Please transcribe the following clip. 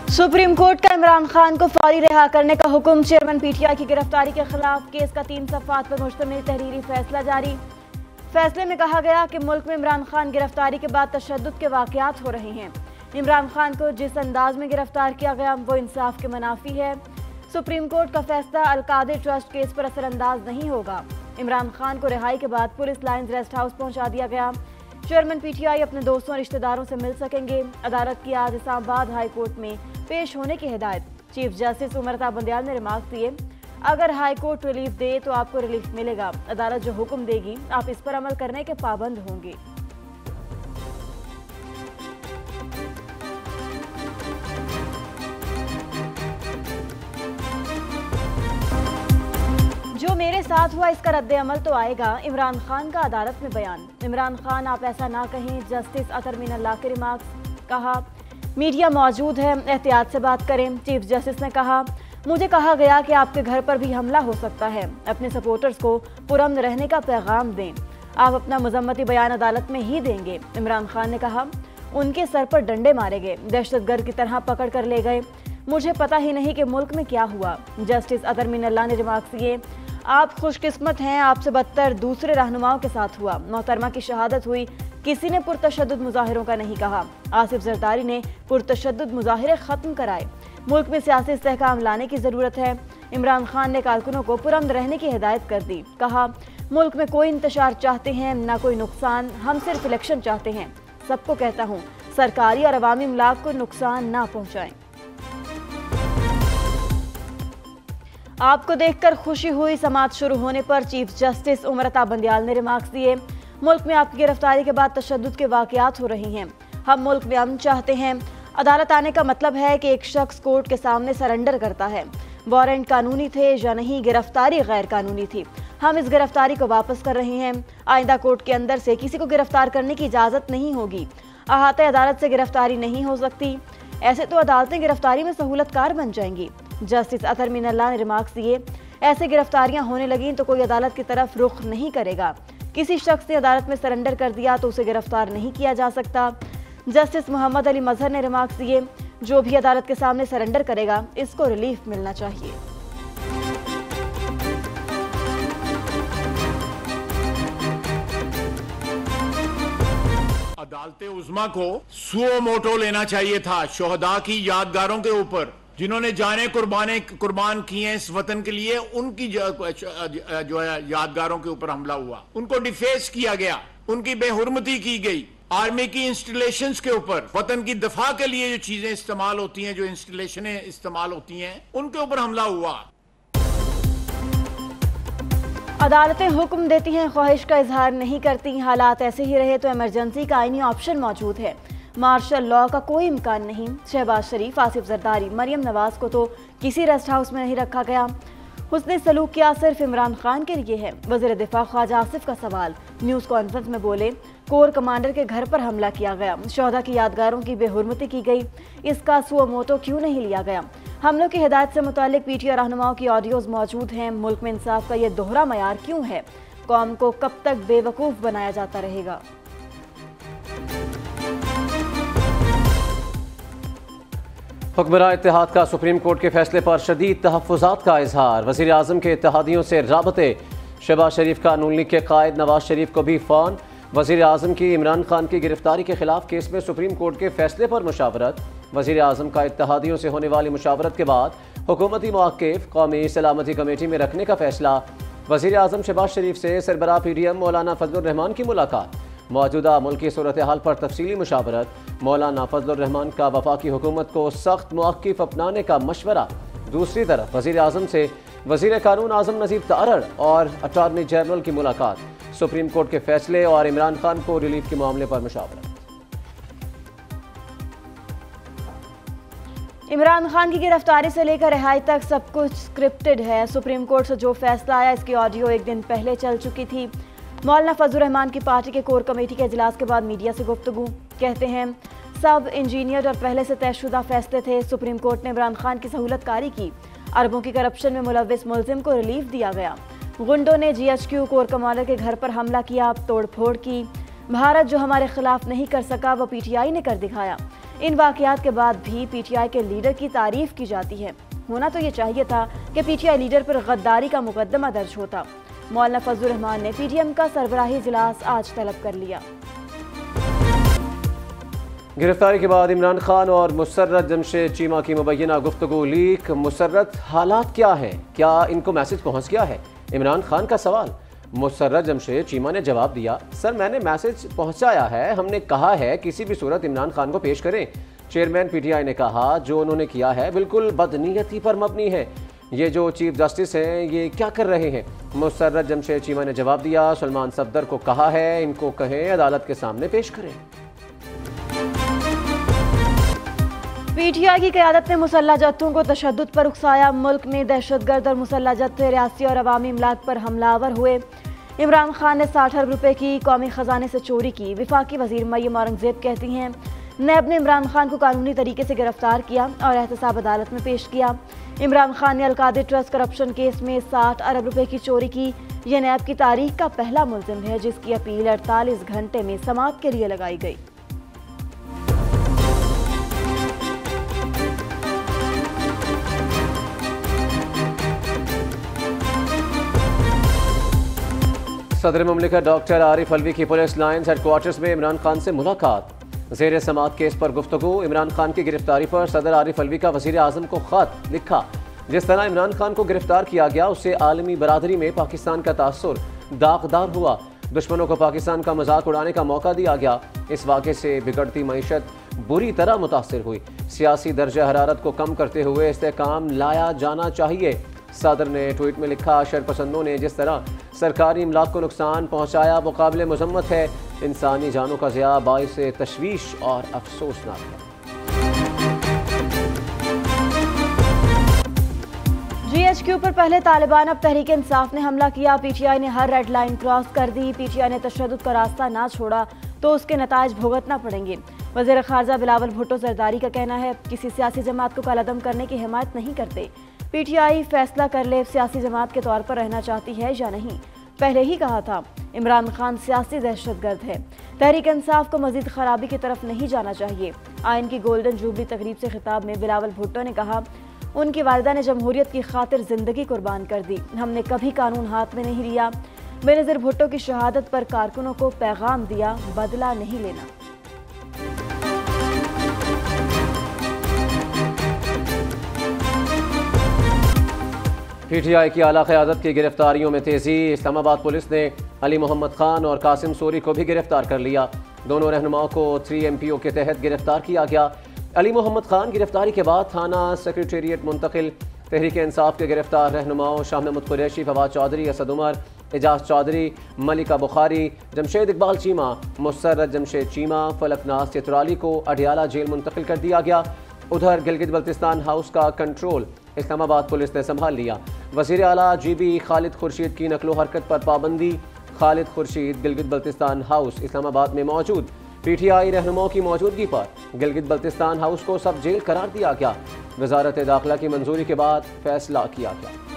Supreme court का इमरान खान को फौरी रिहा करने का हुक्म। चेयरमैन पीटीआई की गिरफ्तारी के खिलाफ केस का 3 सफ़ात पर मुश्तमिल तहरीरी फैसला जारी। फैसले में कहा गया कि मुल्क में इमरान खान गिरफ्तारी के बाद तशद्दुद के वाक़यात हो रहे हैं। इमरान खान को जिस अंदाज में गिरफ्तार किया गया वो इंसाफ के मुनाफी है। सुप्रीम कोर्ट का फैसला अल-कादिर ट्रस्ट केस पर असरअंदाज नहीं होगा। इमरान खान को रिहाई के बाद पुलिस लाइन्स रेस्ट हाउस पहुंचा दिया गया। चेयरमैन पीटीआई अपने दोस्तों और रिश्तेदारों से मिल सकेंगे। अदालत की आज इस्लामाबाद हाई कोर्ट में पेश होने की हिदायत। चीफ जस्टिस उमर बंदियाल ने रिमार्क दिए, अगर हाई कोर्ट रिलीफ दे तो आपको रिलीफ मिलेगा। अदालत जो हुक्म देगी आप इस पर अमल करने के पाबंद होंगे। जो मेरे साथ हुआ इसका रद्द अमल तो आएगा। इमरान खान का अदालत में बयान। इमरान खान आप ऐसा ना कहें, जस्टिस अतर मीनल्लाह के रिमार्क्स। कहा मीडिया मौजूद है, एहतियात से बात करें। चीफ जस्टिस ने कहा मुझे कहा गया कि आपके घर पर भी हमला हो सकता है। अपने सपोर्टर्स को पुरअमन रहने का पैगाम दें। आप अपना मजम्मती बयान अदालत में ही देंगे। इमरान खान ने कहा उनके सर पर डंडे मारे गए, दहशतगर्द की तरह पकड़ कर ले गए, मुझे पता ही नहीं कि मुल्क में क्या हुआ। जस्टिस अतर मीनल्लाह ने रिमार्क्स दिए, आप खुशकिस्मत हैं, आपसे बदतर दूसरे रहनुमाओं के साथ हुआ। मोहतरमा की शहादत हुई, किसी ने पुरतशद्दुद मुजाहिरों का नहीं कहा। आसिफ जरदारी ने पुरतशद्दुद मुजाहिरे खत्म कराए। मुल्क में सियासी इस्तेहकाम लाने की जरूरत है। इमरान खान ने कारकुनों को पुरअमन रहने की हिदायत कर दी। कहा मुल्क में कोई इंतशार चाहते हैं ना कोई नुकसान, हम सिर्फ इलेक्शन चाहते हैं। सबको कहता हूँ सरकारी और अवामी इमलाक को नुकसान ना पहुँचाएं। आपको देखकर खुशी हुई, समाअत शुरू होने पर चीफ जस्टिस उमर बंदियाल ने रिमार्क्स दिए, मुल्क में आपकी गिरफ्तारी के बाद तशद्दुद के वाक़यात हो रही हैं। हम मुल्क में अमन चाहते हैं। अदालत आने का मतलब है कि एक शख्स कोर्ट के सामने सरेंडर करता है। वारंट कानूनी थे या नहीं, गिरफ्तारी गैर कानूनी थी। हम इस गिरफ्तारी को वापस कर रहे हैं। आइंदा कोर्ट के अंदर से किसी को गिरफ्तार करने की इजाज़त नहीं होगी। अहाते अदालत से गिरफ्तारी नहीं हो सकती। ऐसे तो अदालतें गिरफ्तारी में सहूलतकार बन जाएंगी। जस्टिस अतर मीनल्लाह ने रिमार्क्स दिए, ऐसे गिरफ्तारियां होने लगीं तो कोई अदालत की तरफ रुख नहीं करेगा। किसी शख्स ने अदालत में सरेंडर कर दिया तो उसे गिरफ्तार नहीं किया जा सकता। जस्टिस मोहम्मद अली मजहर ने रिमार्क्स दिए, जो भी अदालत के सामने सरेंडर करेगा इसको रिलीफ मिलना चाहिए। अदालत उज़्मा को सुओ मोटो लेना चाहिए था शोहदा की यादगारों के ऊपर, जिन्होंने जाने कुर्बान किए हैं इस वतन के लिए। उनकी जो है यादगारों के ऊपर हमला हुआ, उनको डिफेस किया गया, उनकी बेहुरमती की गई। आर्मी की इंस्टॉलेशंस के ऊपर, वतन की दफा के लिए जो चीजें इस्तेमाल होती हैं, जो इंस्टॉलेशनें इस्तेमाल होती हैं, उनके ऊपर हमला हुआ। अदालतें हुक्म देती हैं, ख्वाहिश का इजहार नहीं करती। हालात ऐसे ही रहे तो इमरजेंसी का आईनी ऑप्शन मौजूद है। मार्शल लॉ का कोई इम्कान नहीं। शहबाज शरीफ, आसिफ जरदारी, मरियम नवाज को तो किसी रेस्ट हाउस में नहीं रखा गया। हुस्ने सलूक क्या सिर्फ इमरान खान के लिए है? वज़ीर दिफा ख्वाजा आसिफ का सवाल। न्यूज़ कॉन्फ्रेंस में बोले, कोर कमांडर के घर पर हमला किया गया, शोहदा की यादगारों की बेहुरमती की गई, इसका सुओ मोटो क्यों नहीं लिया गया? हमलों की हिदायत से मुतालिक पीटीआई रहनुमाओं की ऑडियोज मौजूद हैं। मुल्क में इंसाफ का यह दोहरा मयार क्यों है? कौम को कब तक बेवकूफ़ बनाया जाता रहेगा? हुक्मरान इत्तेहाद का सुप्रीम कोर्ट के फैसले पर शदीद तहफ़्फ़ुज़ात का इजहार। वज़ीर आज़म के इत्तेहादियों से राबते। शहबाज शरीफ का नून लीग के कायद नवाज शरीफ को भी फ़ोन। वज़ीर आज़म की इमरान खान की गिरफ्तारी के खिलाफ केस में सुप्रीम कोर्ट के फैसले पर मुशावरत। वज़ीर आज़म का इत्तेहादियों से होने वाली मुशावरत के बाद हुकूमती मौक़िफ़ कौमी सलामती कमेटी में रखने का फैसला। वज़ीर आज़म शहबाज शरीफ से सरबराह PDM मौलाना फजलुर रहमान की मुलाकात। मौजूदा मुल्की सूरत हाल पर तफसीली मुशावरत। मौलाना फजलुर रहमान का वफाकी हुकूमत को सख्त मौक़िफ़ अपनाने का मशवरा। दूसरी तरफ वज़ीर आज़म से वज़ीर कानून आज़म नज़ीर तारड़ और अटॉर्नी जनरल की मुलाकात। सुप्रीम कोर्ट के फैसले और इमरान खान को रिलीफ के मामले पर मुशावरत। इमरान खान की गिरफ्तारी से लेकर रिहाई तक सब कुछ स्क्रिप्टेड है। सुप्रीम कोर्ट से जो फैसला आया इसकी ऑडियो एक दिन पहले चल चुकी थी। मौलाना फजलुर रहमान की पार्टी के कोर कमेटी के इजलास के बाद मीडिया से गुफ्तगू। कहते हैं सब इंजीनियर और पहले से तयशुदा फैसले थे। सुप्रीम कोर्ट ने इमरान खान की सहूलतकारी की। अरबों की करप्शन में मुलव्विस मुलजिम को रिलीफ दिया गया। गुंडों ने GHQ कोर कमांडर के घर पर हमला किया, तोड़ फोड़ की। भारत जो हमारे खिलाफ नहीं कर सका वो PTI ने कर दिखाया। इन वाकयात के बाद भी PTI के लीडर की तारीफ की जाती है। होना तो ये चाहिए था कि PTI लीडर पर गद्दारी का मुकदमा दर्ज होता। मौलाना फजलुर रहमान ने PTM का सरबराही इजलास आज तलब कर लिया। गिरफ्तारी के बाद इमरान खान और मुसर्रत जमशेद चीमा की मुबैना गुफ्तगू लीक। मुसर्रत हालात क्या है, क्या इनको मैसेज पहुंच गया है? इमरान खान का सवाल। मुसर्रत जमशेद चीमा ने जवाब दिया, सर मैंने मैसेज पहुंचाया है, हमने कहा है किसी भी सूरत इमरान खान को पेश करें। चेयरमैन PTI ने कहा जो उन्होंने किया है बिल्कुल बदनीयती पर मबनी है। ये जो चीफ जस्टिस हैं ये क्या कर रहे हैं? मुसर्रत जमशेद चीमा ने जवाब दिया, सलमान सफदर को कहा है इनको कहें अदालत के सामने पेश करें। PTI की क़यादत ने मुसल्लह जत्थों को तशद्दुद पर उकसाया। मुल्क में दहशतगर्द और मुसल्लह जत्थे रियासी और अवामी इमलाक पर हमलावर हुए। इमरान खान ने 60 अरब रुपए की कौमी खजाने से चोरी की। विफाकी वजीर मरियम औरंगजेब कहती हैं, नैब ने इमरान खान को कानूनी तरीके से गिरफ्तार किया और एहतसाब अदालत में पेश किया। इमरान खान ने अलकादिर ट्रस्ट करप्शन केस में 60 अरब रुपए की चोरी की। यह नैब की तारीख का पहला मुल्जिम है जिसकी अपील 48 घंटे में समाअत के लिए लगाई गई। सदर मुमलिकत डॉक्टर आरिफ अलवी की पुलिस लाइन्स हेडक्वार्टर्स में इमरान खान से मुलाकात। ज़ेर समाअत केस पर गुफ्तगू। इमरान खान की गिरफ्तारी पर सदर आरिफ अलवी का वज़ीर आज़म को खत लिखा। जिस तरह इमरान खान को गिरफ्तार किया गया उससे आलमी बरादरी में पाकिस्तान का तासुर दागदार हुआ। दुश्मनों को पाकिस्तान का मजाक उड़ाने का मौका दिया गया। इस वाक़े से बिगड़ती मईशत बुरी तरह मुतासिर हुई। सियासी दर्जा हरारत को कम करते हुए इस्तेहकाम लाया जाना चाहिए। सदर ने ट्वीट में लिखा, शरपसंदों ने जिस तरह सरकारी इमलाक को नुकसान पहुँचाया वो काबिल मजम्मत है। इंसानी जानों का ज़िया बाइस तशवीश और अफसोसनाक है। GHQ पर पहले तालिबान अब तहरीक इंसाफ ने हमला किया। PTI ने हर रेड लाइन क्रॉस कर दी। PTI ने तशद्दुद का रास्ता ना छोड़ा तो उसके नताइज भुगतना पड़ेंगे। वज़ीर ख़ारजा बिलावल भुट्टो जरदारी का कहना है किसी सियासी जमात को कलअदम करने की हिमायत नहीं करते। PTI फैसला कर ले सियासी जमात के तौर पर रहना चाहती है या नहीं। पहले ही कहा था इमरान खान सियासी दहशतगर्द है। तहरीक इंसाफ को मजीद खराबी की तरफ नहीं जाना चाहिए। आइन की गोल्डन जुबली तकरीब से खिताब में बिलावल भुट्टो ने कहा, उनकी वालिदा ने जमहूरियत की खातिर जिंदगी कुर्बान कर दी। हमने कभी कानून हाथ में नहीं लिया। बेनज़ीर भुट्टो की शहादत पर कारकुनों को पैगाम दिया, बदला नहीं लेना। PTI की आला क़यादत की गिरफ्तारियों में तेज़ी। इस्लामाबाद पुलिस ने अली मोहम्मद खान और कासिम सूरी को भी गिरफ्तार कर लिया। दोनों रहनुमाओं को 3 MPO के तहत गिरफ्तार किया गया। अली मोहम्मद खान गिरफ्तारी के बाद थाना सेक्रेटेरिएट मुंतकिल। तहरीक इंसाफ के गिरफ्तार रहनुमाओं शाह महमूद कुरैशी, फवाद चौधरी, असद उमर, एजाज चौधरी, मलिका बुखारी, जमशेद इकबाल चीमा, मुसर्रत जमशेद चीमा, फलकनाज चित्राली को अडियाला जेल मुंतकिल कर दिया गया। उधर गिलगित बल्तिस्तान हाउस का कंट्रोल इस्लामाबाद पुलिस ने संभाल लिया। वज़ीर आला GB खालिद खुर्शीद की नकलो हरकत पर पाबंदी। खालिद खुर्शीद गिलगित बल्तिस्तान हाउस इस्लामाबाद में मौजूद PTI रहनुमाओं की मौजूदगी पर गिलगित बल्तिस्तान हाउस को सब जेल करार दिया गया। वजारत दाखिला की मंजूरी के बाद फैसला किया गया।